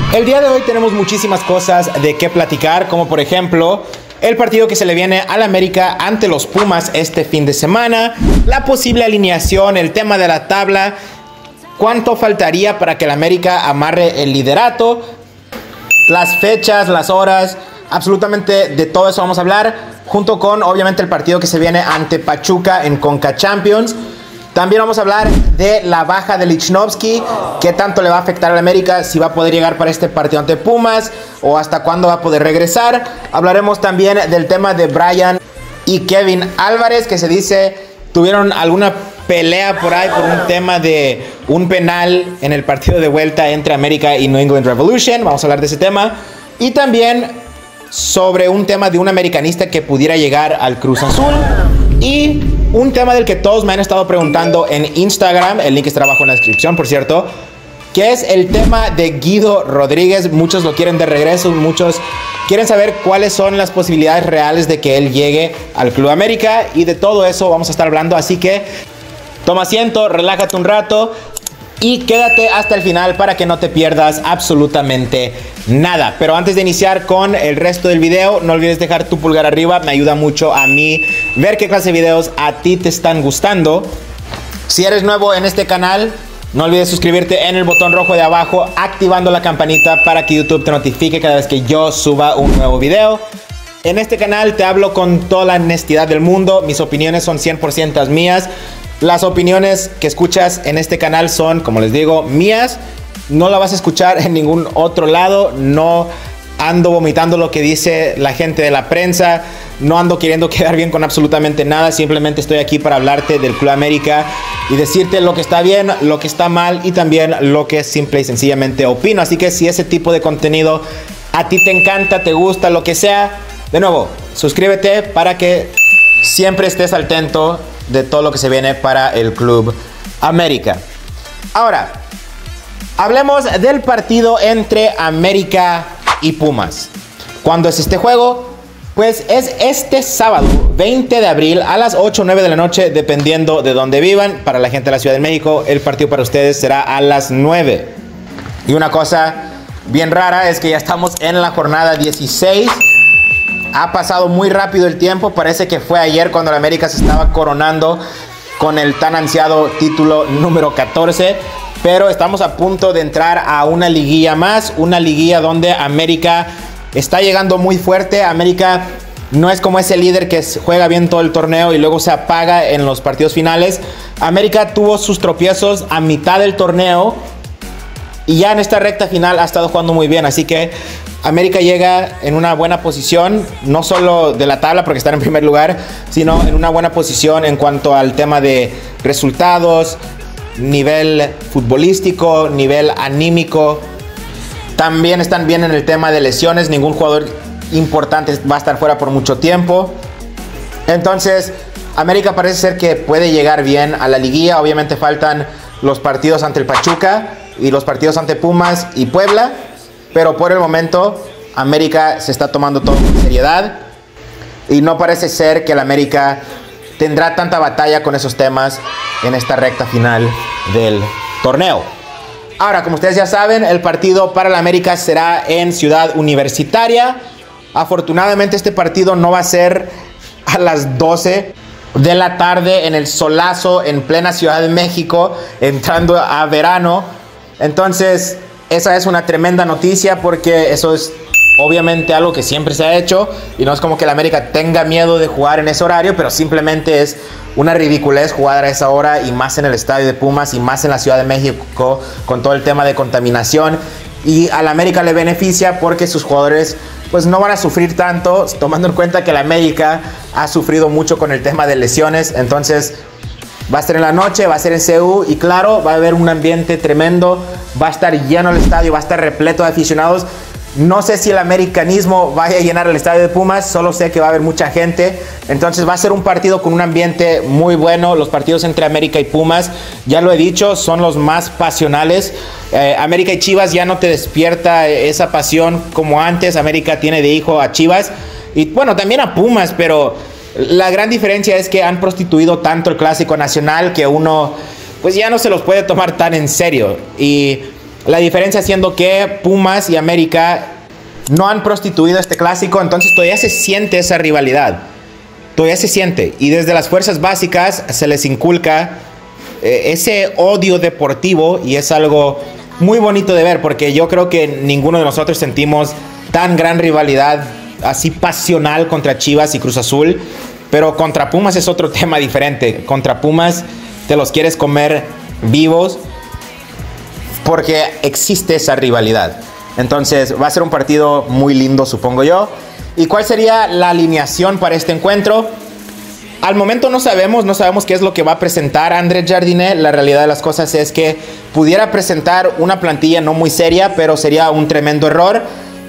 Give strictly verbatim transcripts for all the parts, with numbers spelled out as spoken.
El día de hoy tenemos muchísimas cosas de qué platicar, como por ejemplo el partido que se le viene al América ante los Pumas este fin de semana, la posible alineación, el tema de la tabla, cuánto faltaría para que el América amarre el liderato, las fechas, las horas, absolutamente de todo eso vamos a hablar, junto con obviamente el partido que se viene ante Pachuca en Conca Champions. También vamos a hablar de la baja de Lichnowsky, qué tanto le va a afectar al América, si va a poder llegar para este partido ante Pumas o hasta cuándo va a poder regresar. Hablaremos también del tema de Brian y Kevin Álvarez, que se dice tuvieron alguna pelea por ahí por un tema de un penal en el partido de vuelta entre América y New England Revolution. Vamos a hablar de ese tema. Y también sobre un tema de un americanista que pudiera llegar al Cruz Azul. Y un tema del que todos me han estado preguntando en Instagram, el link está abajo en la descripción, por cierto, que es el tema de Guido Rodríguez. Muchos lo quieren de regreso, muchos quieren saber cuáles son las posibilidades reales de que él llegue al Club América, y de todo eso vamos a estar hablando, así que toma asiento, relájate un rato y quédate hasta el final para que no te pierdas absolutamente nada. Pero antes de iniciar con el resto del video, no olvides dejar tu pulgar arriba, me ayuda mucho a mí ver qué clase de videos a ti te están gustando. Si eres nuevo en este canal, no olvides suscribirte en el botón rojo de abajo, activando la campanita para que YouTube te notifique cada vez que yo suba un nuevo video. En este canal te hablo con toda la honestidad del mundo, mis opiniones son cien por ciento mías. Las opiniones que escuchas en este canal son, como les digo, mías. No la vas a escuchar en ningún otro lado. No ando vomitando lo que dice la gente de la prensa. No ando queriendo quedar bien con absolutamente nada. Simplemente estoy aquí para hablarte del Club América y decirte lo que está bien, lo que está mal y también lo que simple y sencillamente opino. Así que si ese tipo de contenido a ti te encanta, te gusta, lo que sea, de nuevo, suscríbete para que siempre estés al tanto de todo lo que se viene para el Club América. Ahora, hablemos del partido entre América y Pumas. ¿Cuándo es este juego? Pues es este sábado, veinte de abril, a las ocho o nueve de la noche, dependiendo de dónde vivan. Para la gente de la Ciudad de México, el partido para ustedes será a las nueve. Y una cosa bien rara es que ya estamos en la jornada dieciséis. Ha pasado muy rápido el tiempo, parece que fue ayer cuando el América se estaba coronando con el tan ansiado título número catorce, pero estamos a punto de entrar a una liguilla más, una liguilla donde América está llegando muy fuerte. América no es como ese líder que juega bien todo el torneo y luego se apaga en los partidos finales. América tuvo sus tropiezos a mitad del torneo y ya en esta recta final ha estado jugando muy bien, así que América llega en una buena posición, no solo de la tabla porque están en primer lugar, sino en una buena posición en cuanto al tema de resultados, nivel futbolístico, nivel anímico. También están bien en el tema de lesiones, ningún jugador importante va a estar fuera por mucho tiempo. Entonces, América parece ser que puede llegar bien a la liguilla. Obviamente faltan los partidos ante el Pachuca y los partidos ante Pumas y Puebla, pero por el momento América se está tomando todo con seriedad y no parece ser que el América tendrá tanta batalla con esos temas en esta recta final del torneo. Ahora, como ustedes ya saben, el partido para el América será en Ciudad Universitaria. Afortunadamente este partido no va a ser a las doce de la tarde en el solazo en plena Ciudad de México, entrando a verano. Entonces, esa es una tremenda noticia porque eso es obviamente algo que siempre se ha hecho y no es como que el América tenga miedo de jugar en ese horario, pero simplemente es una ridiculez jugar a esa hora y más en el estadio de Pumas y más en la Ciudad de México con todo el tema de contaminación. Y al América le beneficia porque sus jugadores pues no van a sufrir tanto, tomando en cuenta que el América ha sufrido mucho con el tema de lesiones. Entonces va a ser en la noche, va a ser en C U y claro, va a haber un ambiente tremendo, va a estar lleno el estadio, va a estar repleto de aficionados. No sé si el americanismo vaya a llenar el estadio de Pumas, solo sé que va a haber mucha gente. Entonces va a ser un partido con un ambiente muy bueno. Los partidos entre América y Pumas, ya lo he dicho, son los más pasionales. Eh, América y Chivas ya no te despierta esa pasión como antes. América tiene de hijo a Chivas y bueno, también a Pumas, pero la gran diferencia es que han prostituido tanto el clásico nacional que uno pues ya no se los puede tomar tan en serio. Y La diferencia siendo que Pumas y América no han prostituido este clásico, entonces todavía se siente esa rivalidad. Todavía se siente. Y desde las fuerzas básicas se les inculca eh, ese odio deportivo, y es algo muy bonito de ver, porque yo creo que ninguno de nosotros sentimos tan gran rivalidad así pasional contra Chivas y Cruz Azul. Pero contra Pumas es otro tema diferente. Contra Pumas te los quieres comer vivos porque existe esa rivalidad. Entonces va a ser un partido muy lindo, supongo yo. ¿Y cuál sería la alineación para este encuentro? Al momento no sabemos, no sabemos qué es lo que va a presentar Andrés Jardine. La realidad de las cosas es que pudiera presentar una plantilla no muy seria, pero sería un tremendo error.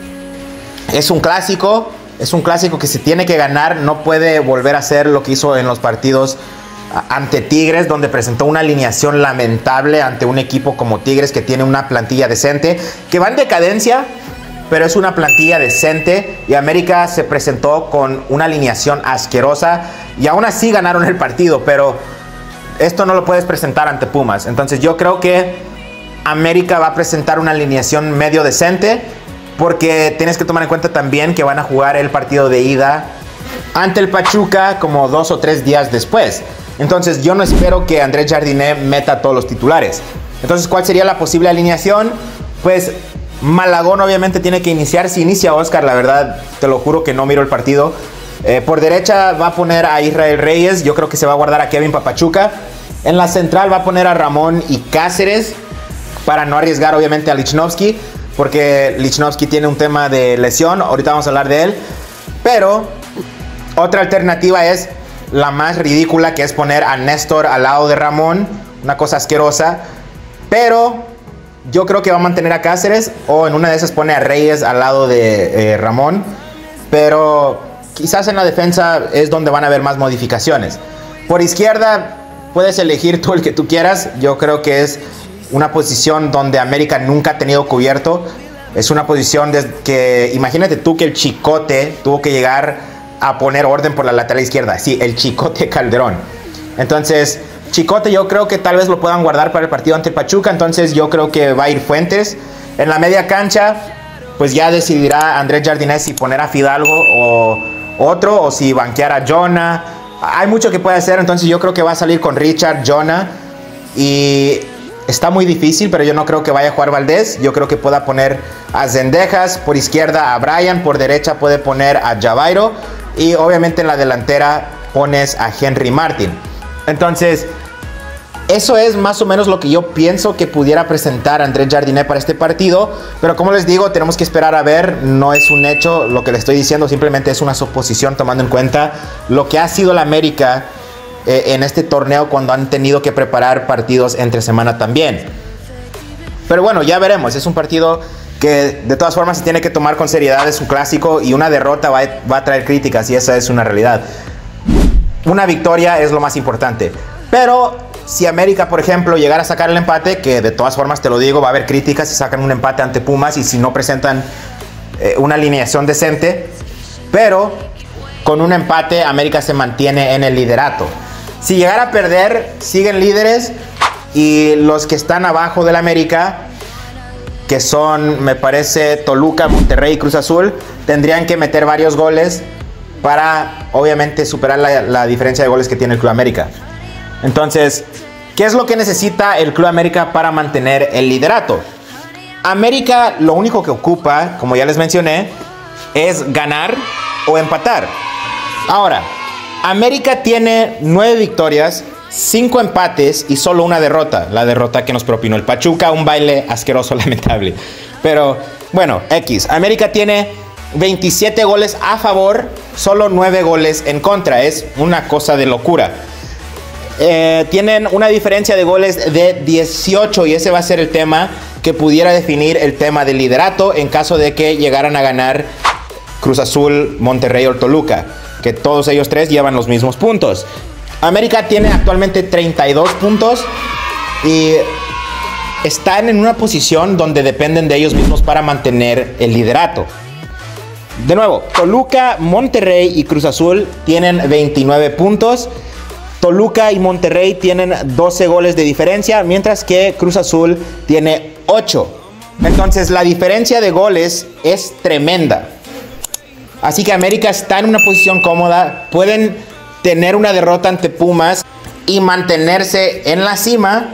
Es un clásico, es un clásico que se tiene que ganar. No puede volver a hacer lo que hizo en los partidos ante Tigres, donde presentó una alineación lamentable ante un equipo como Tigres, que tiene una plantilla decente, que va en decadencia, pero es una plantilla decente. Y América se presentó con una alineación asquerosa y aún así ganaron el partido, pero esto no lo puedes presentar ante Pumas. Entonces yo creo que América va a presentar una alineación medio decente, porque tienes que tomar en cuenta también que van a jugar el partido de ida ante el Pachuca como dos o tres días después. Entonces yo no espero que Andrés Jardine meta a todos los titulares. Entonces, ¿cuál sería la posible alineación? Pues Malagón obviamente tiene que iniciar. Si inicia Oscar, la verdad, te lo juro que no miro el partido. Eh, por derecha va a poner a Israel Reyes. Yo creo que se va a guardar a Kevin Papachuca. En la central va a poner a Ramón y Cáceres, para no arriesgar obviamente a Lichnowsky, porque Lichnowsky tiene un tema de lesión. Ahorita vamos a hablar de él. Pero otra alternativa es la más ridícula, que es poner a Néstor al lado de Ramón. Una cosa asquerosa. Pero yo creo que va a mantener a Cáceres, o en una de esas pone a Reyes al lado de eh, Ramón. Pero quizás en la defensa es donde van a haber más modificaciones. Por izquierda puedes elegir tú el que tú quieras. Yo creo que es una posición donde América nunca ha tenido cubierto. Es una posición de que, imagínate tú que el Chicote tuvo que llegar a poner orden por la lateral izquierda. Sí, el Chicote Calderón. Entonces, Chicote yo creo que tal vez lo puedan guardar para el partido ante el Pachuca. Entonces yo creo que va a ir Fuentes. En la media cancha, pues ya decidirá Andrés Jardine si poner a Fidalgo o otro, o si banquear a Jonah. Hay mucho que puede hacer. Entonces yo creo que va a salir con Richard, Jonah, y está muy difícil, pero yo no creo que vaya a jugar Valdés. Yo creo que pueda poner a Zendejas, por izquierda a Brian, por derecha puede poner a Javairo, y obviamente en la delantera pones a Henry Martin. Entonces, eso es más o menos lo que yo pienso que pudiera presentar Andrés Jardine para este partido. Pero como les digo, tenemos que esperar a ver. No es un hecho lo que les estoy diciendo, simplemente es una suposición, tomando en cuenta lo que ha sido la América eh, en este torneo, cuando han tenido que preparar partidos entre semana también. Pero bueno, ya veremos. Es un partido que de todas formas se tiene que tomar con seriedad. Es un clásico, y una derrota va a, va a traer críticas, y esa es una realidad. Una victoria es lo más importante. Pero si América, por ejemplo, llegara a sacar el empate, que de todas formas te lo digo, va a haber críticas si sacan un empate ante Pumas y si no presentan eh, una alineación decente, pero con un empate América se mantiene en el liderato. Si llegara a perder, siguen líderes, y los que están abajo del América, que son, me parece, Toluca, Monterrey y Cruz Azul, tendrían que meter varios goles para, obviamente, superar la, la diferencia de goles que tiene el Club América. Entonces, ¿qué es lo que necesita el Club América para mantener el liderato? América lo único que ocupa, como ya les mencioné, es ganar o empatar. Ahora, América tiene nueve victorias, cinco empates y solo una derrota. La derrota que nos propinó el Pachuca, un baile asqueroso, lamentable. Pero, bueno, X. América tiene veintisiete goles a favor, solo nueve goles en contra. Es una cosa de locura. Eh, tienen una diferencia de goles de dieciocho, y ese va a ser el tema que pudiera definir el tema del liderato en caso de que llegaran a ganar Cruz Azul, Monterrey o Toluca, que todos ellos tres llevan los mismos puntos. América tiene actualmente treinta y dos puntos y están en una posición donde dependen de ellos mismos para mantener el liderato. De nuevo, Toluca, Monterrey y Cruz Azul tienen veintinueve puntos. Toluca y Monterrey tienen doce goles de diferencia, mientras que Cruz Azul tiene ocho. Entonces la diferencia de goles es tremenda. Así que América está en una posición cómoda. Pueden tener una derrota ante Pumas y mantenerse en la cima.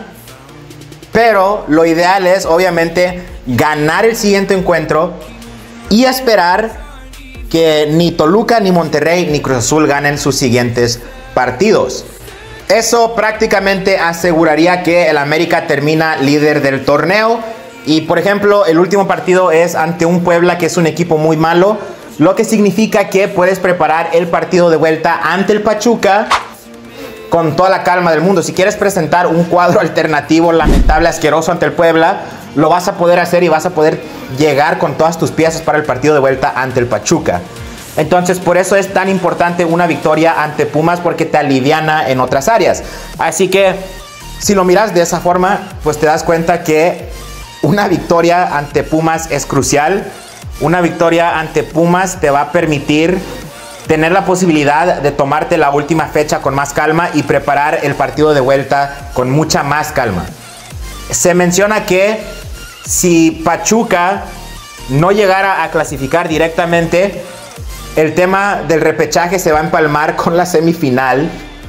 Pero lo ideal es obviamente ganar el siguiente encuentro y esperar que ni Toluca, ni Monterrey, ni Cruz Azul ganen sus siguientes partidos. Eso prácticamente aseguraría que el América termina líder del torneo. Y por ejemplo, el último partido es ante un Puebla que es un equipo muy malo, lo que significa que puedes preparar el partido de vuelta ante el Pachuca con toda la calma del mundo. Si quieres presentar un cuadro alternativo, lamentable, asqueroso ante el Puebla, lo vas a poder hacer y vas a poder llegar con todas tus piezas para el partido de vuelta ante el Pachuca. Entonces, por eso es tan importante una victoria ante Pumas, porque te aliviana en otras áreas. Así que, si lo miras de esa forma, pues te das cuenta que una victoria ante Pumas es crucial. Una victoria ante Pumas te va a permitir tener la posibilidad de tomarte la última fecha con más calma y preparar el partido de vuelta con mucha más calma. Se menciona que si Pachuca no llegara a clasificar directamente, el tema del repechaje se va a empalmar con la semifinal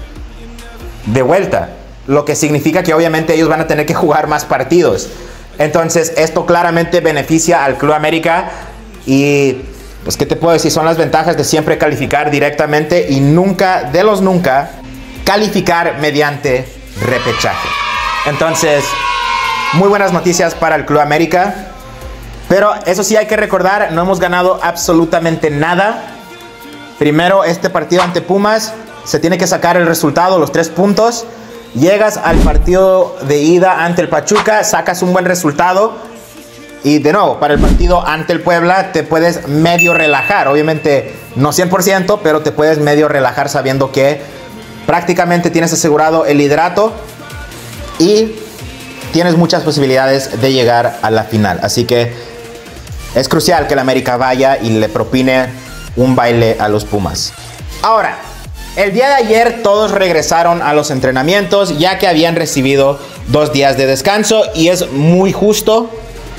de vuelta, lo que significa que obviamente ellos van a tener que jugar más partidos. Entonces esto claramente beneficia al Club América y pues qué te puedo decir, son las ventajas de siempre calificar directamente y nunca, de los nunca, calificar mediante repechaje. Entonces, muy buenas noticias para el Club América, pero eso sí hay que recordar, no hemos ganado absolutamente nada. Primero, este partido ante Pumas, se tiene que sacar el resultado, los tres puntos. Llegas al partido de ida ante el Pachuca, sacas un buen resultado y de nuevo, para el partido ante el Puebla te puedes medio relajar. Obviamente no cien por ciento, pero te puedes medio relajar sabiendo que prácticamente tienes asegurado el liderato y tienes muchas posibilidades de llegar a la final. Así que es crucial que el América vaya y le propine un baile a los Pumas. Ahora, el día de ayer todos regresaron a los entrenamientos ya que habían recibido dos días de descanso y es muy justo.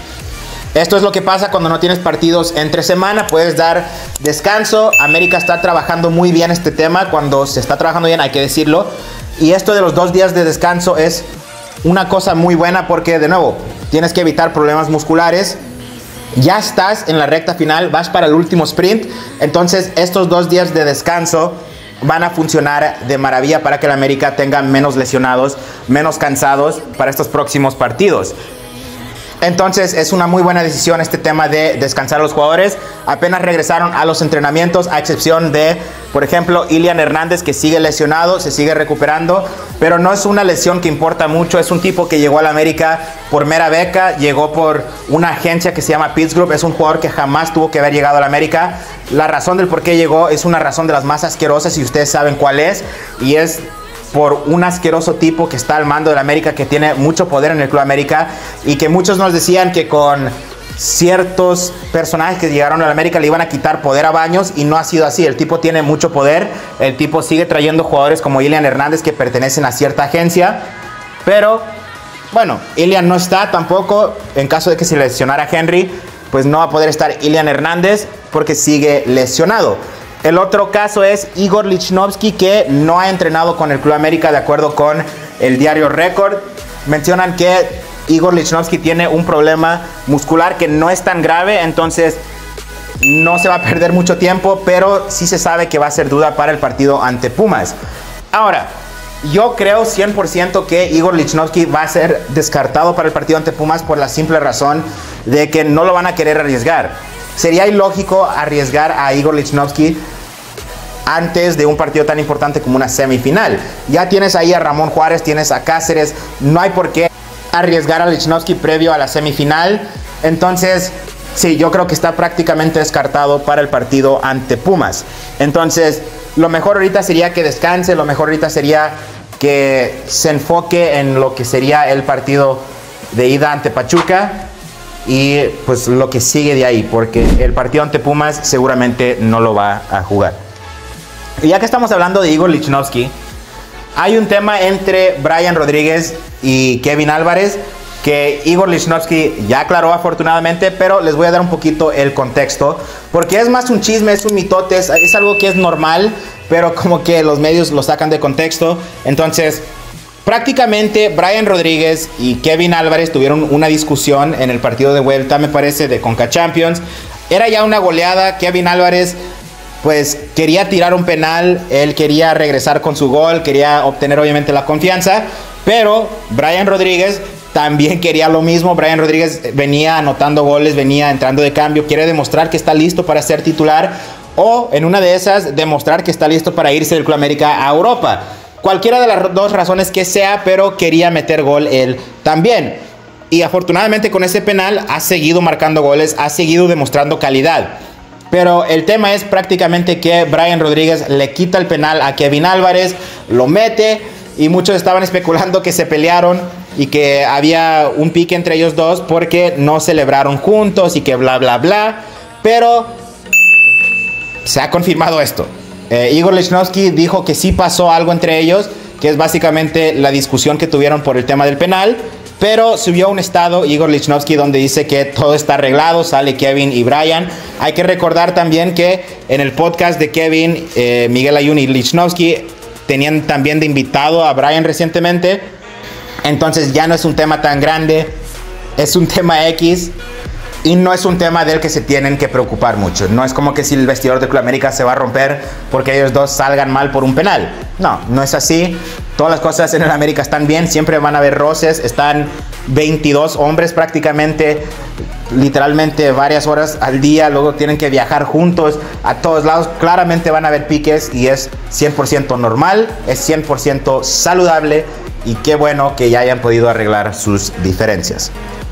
Esto es lo que pasa cuando no tienes partidos entre semana, puedes dar descanso. América está trabajando muy bien este tema, cuando se está trabajando bien hay que decirlo. Y esto de los dos días de descanso es una cosa muy buena porque de nuevo tienes que evitar problemas musculares. Ya estás en la recta final, vas para el último sprint, entonces estos dos días de descanso van a funcionar de maravilla para que el América tenga menos lesionados, menos cansados para estos próximos partidos. Entonces es una muy buena decisión este tema de descansar a los jugadores. Apenas regresaron a los entrenamientos, a excepción de, por ejemplo, Ilian Hernández, que sigue lesionado, se sigue recuperando, pero no es una lesión que importa mucho. Es un tipo que llegó a la América por mera beca, llegó por una agencia que se llama Pitts Group. Es un jugador que jamás tuvo que haber llegado a la América. La razón del por qué llegó es una razón de las más asquerosas y ustedes saben cuál es, y es por un asqueroso tipo que está al mando de la América, que tiene mucho poder en el Club América y que muchos nos decían que con ciertos personajes que llegaron a la América le iban a quitar poder a Baños, y no ha sido así. El tipo tiene mucho poder, el tipo sigue trayendo jugadores como Ilian Hernández que pertenecen a cierta agencia, pero bueno, Ilian no está tampoco. En caso de que se lesionara Henry, pues no va a poder estar Ilian Hernández porque sigue lesionado. El otro caso es Igor Lichnowsky, que no ha entrenado con el Club América, de acuerdo con el diario Record. Mencionan que Igor Lichnowsky tiene un problema muscular que no es tan grave, entonces no se va a perder mucho tiempo, pero sí se sabe que va a ser duda para el partido ante Pumas. Ahora, yo creo cien por ciento que Igor Lichnowsky va a ser descartado para el partido ante Pumas por la simple razón de que no lo van a querer arriesgar. Sería ilógico arriesgar a Igor Lichnowsky antes de un partido tan importante como una semifinal. Ya tienes ahí a Ramón Juárez, tienes a Cáceres, no hay por qué arriesgar a Lichnowsky previo a la semifinal. Entonces, sí, yo creo que está prácticamente descartado para el partido ante Pumas. Entonces, lo mejor ahorita sería que descanse, lo mejor ahorita sería que se enfoque en lo que sería el partido de ida ante Pachuca y pues lo que sigue de ahí, porque el partido ante Pumas seguramente no lo va a jugar. Y ya que estamos hablando de Igor Lichnowsky, hay un tema entre Brian Rodríguez y Kevin Álvarez que Igor Lichnowsky ya aclaró afortunadamente, pero les voy a dar un poquito el contexto, porque es más un chisme, es un mitote, es, es algo que es normal, pero como que los medios lo sacan de contexto. Entonces, prácticamente Brian Rodríguez y Kevin Álvarez tuvieron una discusión en el partido de vuelta, me parece, de Conca Champions. Era ya una goleada. Kevin Álvarez pues quería tirar un penal, él quería regresar con su gol, quería obtener obviamente la confianza, pero Brian Rodríguez también quería lo mismo. Brian Rodríguez venía anotando goles, venía entrando de cambio, quiere demostrar que está listo para ser titular, o en una de esas demostrar que está listo para irse del Club América a Europa. Cualquiera de las dos razones que sea, pero quería meter gol él también. Y afortunadamente con ese penal ha seguido marcando goles, ha seguido demostrando calidad. Pero el tema es prácticamente que Brian Rodríguez le quita el penal a Kevin Álvarez, lo mete, y muchos estaban especulando que se pelearon y que había un pique entre ellos dos porque no celebraron juntos y que bla bla bla. Pero se ha confirmado esto. Eh, Igor Lichnowsky dijo que sí pasó algo entre ellos, que es básicamente la discusión que tuvieron por el tema del penal. Pero subió un estado Igor Lichnowsky donde dice que todo está arreglado, sale Kevin y Brian. Hay que recordar también que en el podcast de Kevin, eh, Miguel Ayun y Lichnowsky tenían también de invitado a Brian recientemente. Entonces ya no es un tema tan grande, es un tema X. Y no es un tema del que se tienen que preocupar mucho. No es como que si el vestidor de Club América se va a romper porque ellos dos salgan mal por un penal. No, no es así. Todas las cosas en el América están bien. Siempre van a haber roces. Están veintidós hombres prácticamente, literalmente varias horas al día. Luego tienen que viajar juntos a todos lados. Claramente van a haber piques y es cien por ciento normal. Es cien por ciento saludable. Y qué bueno que ya hayan podido arreglar sus diferencias.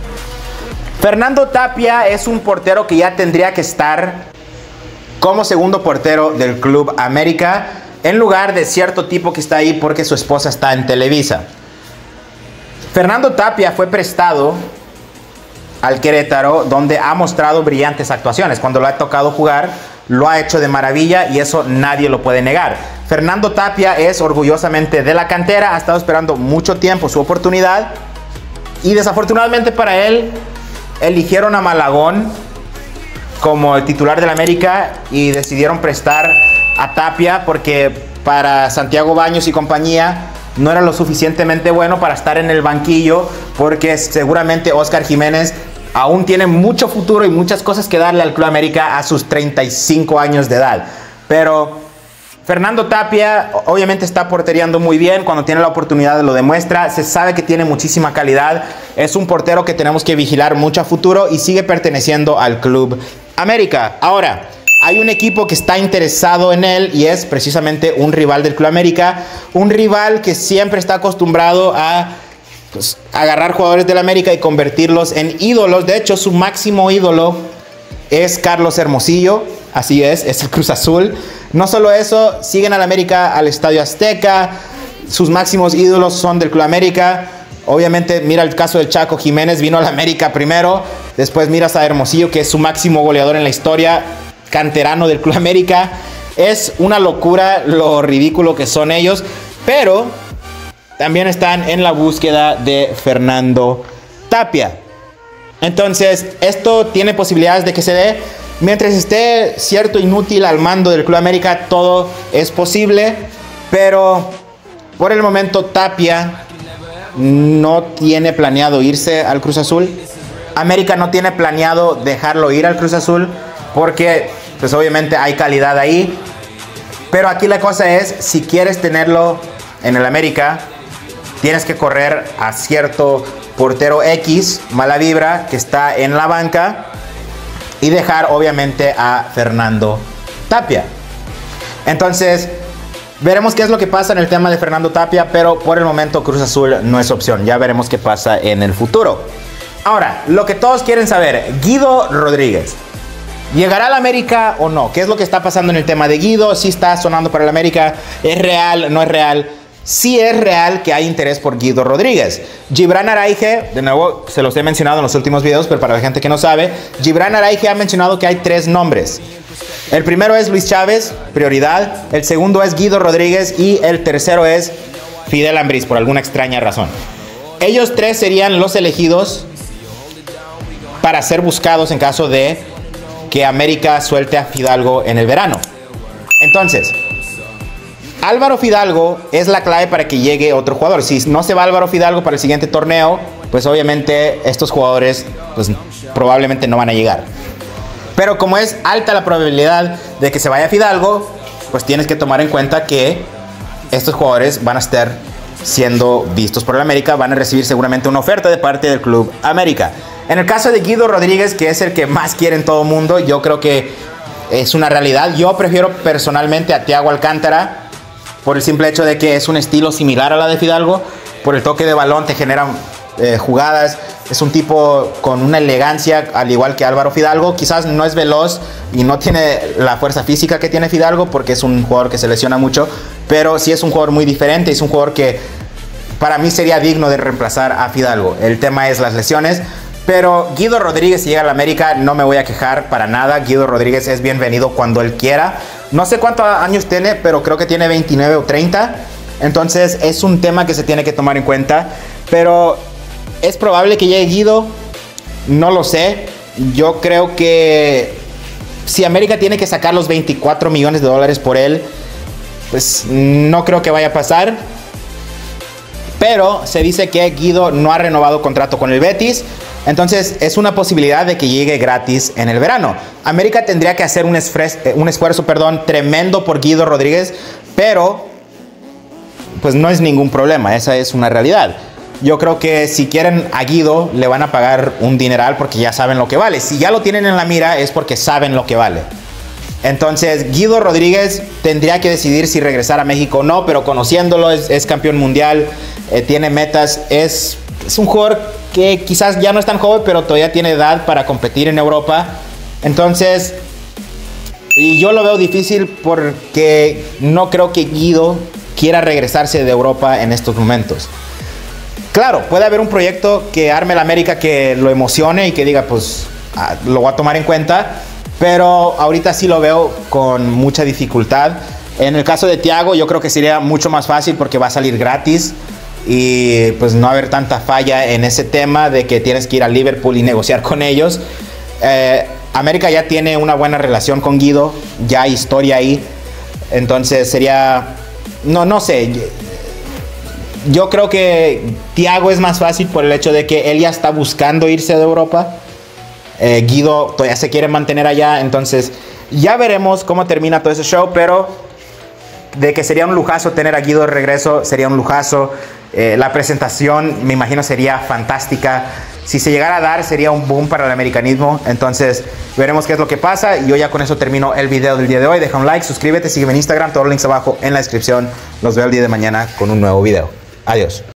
Fernando Tapia es un portero que ya tendría que estar como segundo portero del Club América en lugar de cierto tipo que está ahí porque su esposa está en Televisa. Fernando Tapia fue prestado al Querétaro, donde ha mostrado brillantes actuaciones. Cuando lo ha tocado jugar, lo ha hecho de maravilla y eso nadie lo puede negar. Fernando Tapia es orgullosamente de la cantera, ha estado esperando mucho tiempo su oportunidad y desafortunadamente para él, eligieron a Malagón como el titular del América y decidieron prestar a Tapia porque para Santiago Baños y compañía no era lo suficientemente bueno para estar en el banquillo, porque seguramente Oscar Jiménez aún tiene mucho futuro y muchas cosas que darle al Club América a sus treinta y cinco años de edad. Pero Fernando Tapia obviamente está portereando muy bien, cuando tiene la oportunidad lo demuestra, se sabe que tiene muchísima calidad, es un portero que tenemos que vigilar mucho a futuro y sigue perteneciendo al Club América. Ahora, hay un equipo que está interesado en él y es precisamente un rival del Club América, un rival que siempre está acostumbrado a pues, agarrar jugadores del América y convertirlos en ídolos. De hecho, su máximo ídolo es Carlos Hermosillo, así es, es el Cruz Azul. No solo eso, siguen al América al Estadio Azteca, sus máximos ídolos son del Club América. Obviamente mira el caso del Chaco Jiménez, vino al América primero, después miras a Hermosillo, que es su máximo goleador en la historia, canterano del Club América. Es una locura lo ridículo que son ellos, pero también están en la búsqueda de Fernando Tapia. Entonces, esto tiene posibilidades de que se dé. Mientras esté cierto inútil al mando del Club América, todo es posible. Pero por el momento Tapia no tiene planeado irse al Cruz Azul. América no tiene planeado dejarlo ir al Cruz Azul porque pues obviamente hay calidad ahí. Pero aquí la cosa es, si quieres tenerlo en el América, tienes que correr a cierto portero X, mala vibra, que está en la banca, y dejar obviamente a Fernando Tapia. Entonces, veremos qué es lo que pasa en el tema de Fernando Tapia, pero por el momento Cruz Azul no es opción. Ya veremos qué pasa en el futuro. Ahora, lo que todos quieren saber, Guido Rodríguez, ¿llegará al América o no? ¿Qué es lo que está pasando en el tema de Guido? ¿Sí está sonando para el América? ¿Es real? ¿No es real? Sí es real que hay interés por Guido Rodríguez. Gibran Araige, de nuevo se los he mencionado en los últimos videos, pero para la gente que no sabe, Gibran Araige ha mencionado que hay tres nombres. El primero es Luis Chávez, prioridad. El segundo es Guido Rodríguez y el tercero es Fidel Ambriz, por alguna extraña razón. ellos tres serían los elegidos para ser buscados en caso de que América suelte a Fidalgo en el verano. Entonces, Álvaro Fidalgo es la clave para que llegue otro jugador. Si no se va Álvaro Fidalgo para el siguiente torneo, pues obviamente estos jugadores pues, probablemente no van a llegar. Pero como es alta la probabilidad de que se vaya Fidalgo, pues tienes que tomar en cuenta que estos jugadores van a estar siendo vistos por el América, van a recibir seguramente una oferta de parte del Club América. En el caso de Guido Rodríguez, que es el que más quiere en todo el mundo, yo creo que es una realidad. Yo prefiero personalmente a Thiago Alcántara por el simple hecho de que es un estilo similar a la de Fidalgo. Por el toque de balón te generan eh, jugadas. Es un tipo con una elegancia al igual que Álvaro Fidalgo. Quizás no es veloz y no tiene la fuerza física que tiene Fidalgo porque es un jugador que se lesiona mucho. Pero sí es un jugador muy diferente. Es un jugador que para mí sería digno de reemplazar a Fidalgo. El tema es las lesiones. Pero Guido Rodríguez, si llega a la América, no me voy a quejar para nada. Guido Rodríguez es bienvenido cuando él quiera. No sé cuántos años tiene, pero creo que tiene veintinueve o treinta. Entonces es un tema que se tiene que tomar en cuenta. Pero es probable que llegue Guido. No lo sé. Yo creo que si América tiene que sacar los veinticuatro millones de dólares por él, pues no creo que vaya a pasar. Pero se dice que Guido no ha renovado contrato con el Betis. Entonces es una posibilidad de que llegue gratis en el verano. América tendría que hacer un, esfuerzo, un esfuerzo perdón, tremendo por Guido Rodríguez, pero pues no es ningún problema, esa es una realidad. Yo creo que si quieren a Guido le van a pagar un dineral porque ya saben lo que vale. Si ya lo tienen en la mira es porque saben lo que vale. Entonces Guido Rodríguez tendría que decidir si regresar a México o no, pero conociéndolo es, es campeón mundial, eh, tiene metas, es, es un jugador que quizás ya no es tan joven, pero todavía tiene edad para competir en Europa. Entonces, y yo lo veo difícil porque no creo que Guido quiera regresarse de Europa en estos momentos. Claro, puede haber un proyecto que arme el América que lo emocione y que diga, pues, ah, lo voy a tomar en cuenta. Pero ahorita sí lo veo con mucha dificultad. En el caso de Thiago, yo creo que sería mucho más fácil porque va a salir gratis. Y pues no va a haber tanta falla en ese tema de que tienes que ir a Liverpool y negociar con ellos. Eh, América ya tiene una buena relación con Guido, ya hay historia ahí. Entonces sería, no, no sé. Yo creo que Thiago es más fácil por el hecho de que él ya está buscando irse de Europa. Eh, Guido todavía se quiere mantener allá. Entonces ya veremos cómo termina todo ese show. Pero de que sería un lujazo tener a Guido de regreso, sería un lujazo. Eh, la presentación me imagino sería fantástica. Si se llegara a dar sería un boom para el americanismo. Entonces veremos qué es lo que pasa. Y yo ya con eso termino el video del día de hoy. Deja un like, suscríbete, sígueme en Instagram, todos los links abajo en la descripción. Los veo el día de mañana con un nuevo video. Adiós.